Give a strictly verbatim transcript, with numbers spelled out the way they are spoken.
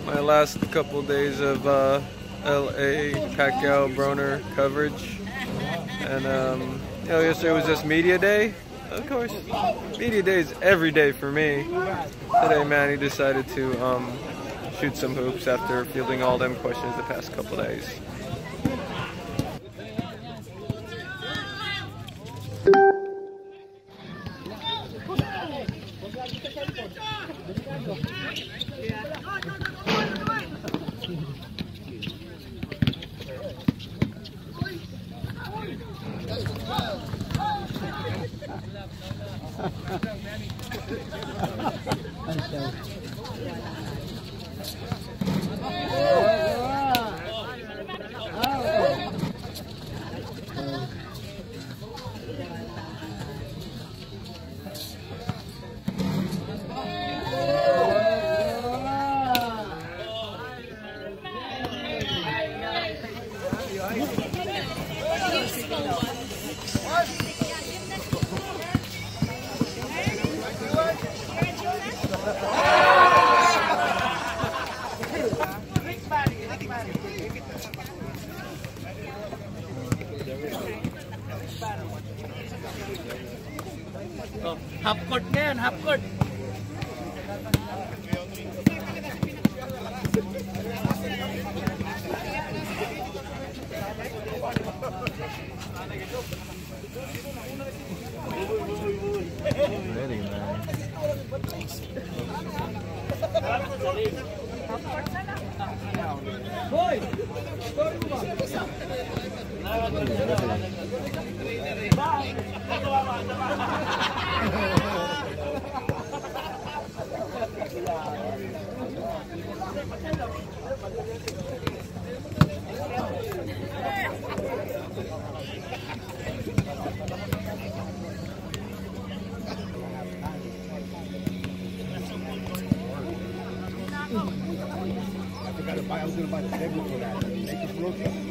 my last couple days of uh, L A Pacquiao Broner coverage, and um, you know, yesterday was just media day. Of course, media day is every day for me. Today, Manny decided to um, shoot some hoops after fielding all them questions the past couple days. Oh, half court na yan, half court. Ready, man. Boy! I was going to buy the table for that. Make it broken.